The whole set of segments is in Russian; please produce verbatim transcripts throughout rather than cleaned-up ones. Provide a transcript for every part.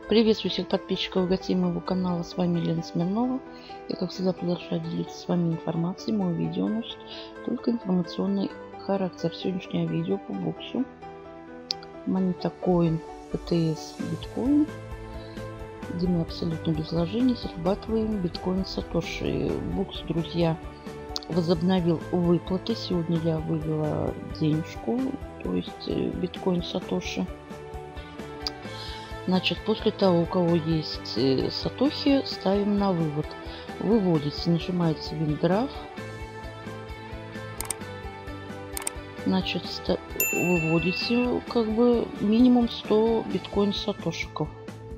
Приветствую всех подписчиков и гостей моего канала. С вами Елена Смирнова. Я, как всегда, продолжаю делиться с вами информацией. Мое видео носит только информационный характер. Сегодняшнее видео по буксу Moneta Coin пэ тэ эс биткоин, где мы абсолютно без вложений зарабатываем биткоин сатоши. Букс, друзья, возобновил выплаты. Сегодня я вывела денежку, то есть биткоин сатоши. Значит, после того, у кого есть сатохи, ставим на вывод. Выводите, нажимаете Winddraft. Значит, выводите как бы минимум сто биткоин сатошиков.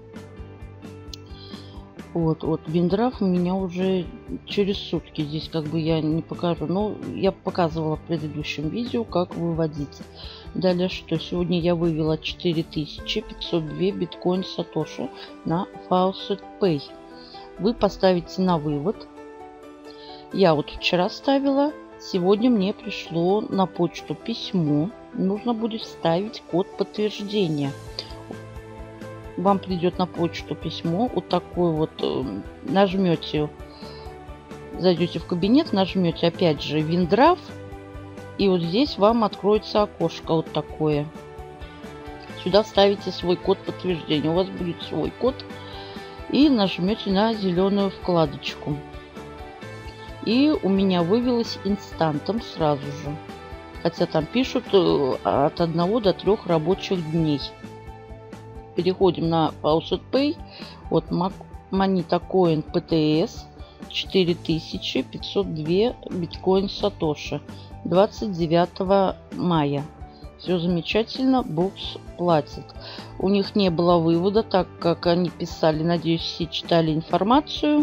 Вот, вот Winddraft у меня уже через сутки. Здесь как бы я не покажу, но я показывала в предыдущем видео, как выводить. Далее что? Сегодня я вывела четыре тысячи пятьсот два биткоин сатоши на Faucet Pay. Вы поставите на вывод. Я вот вчера ставила. Сегодня мне пришло на почту письмо. Нужно будет вставить код подтверждения. Вам придет на почту письмо. Вот такой вот. Нажмете. Зайдете в кабинет. Нажмете опять же Winddraft. И вот здесь вам откроется окошко вот такое. Сюда вставите свой код подтверждения. У вас будет свой код. И нажмете на зеленую вкладочку. И у меня вывелось инстантом сразу же. Хотя там пишут от одного до трёх рабочих дней. Переходим на Faucet Pay. Вот Moneta Coin пэ тэ эс. четыре тысячи пятьсот два биткоин сатоши. двадцать девятого мая. Все замечательно, букс платит. У них не было вывода, так как они писали, надеюсь, все читали информацию.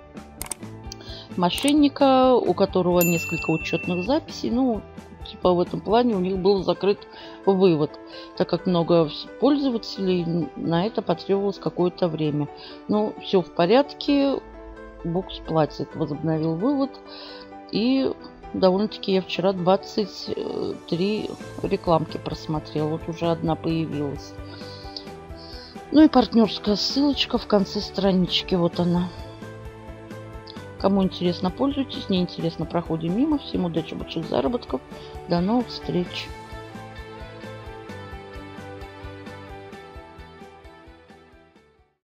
Мошенника, у которого несколько учетных записей, ну, типа в этом плане у них был закрыт вывод, так как много пользователей, на это потребовалось какое-то время. Ну, все в порядке, букс платит, возобновил вывод. И довольно-таки я вчера двадцать три рекламки просмотрела. Вот уже одна появилась. Ну и партнерская ссылочка в конце странички. Вот она. Кому интересно, пользуйтесь. Не интересно, проходим мимо. Всем удачи, больших заработков. До новых встреч.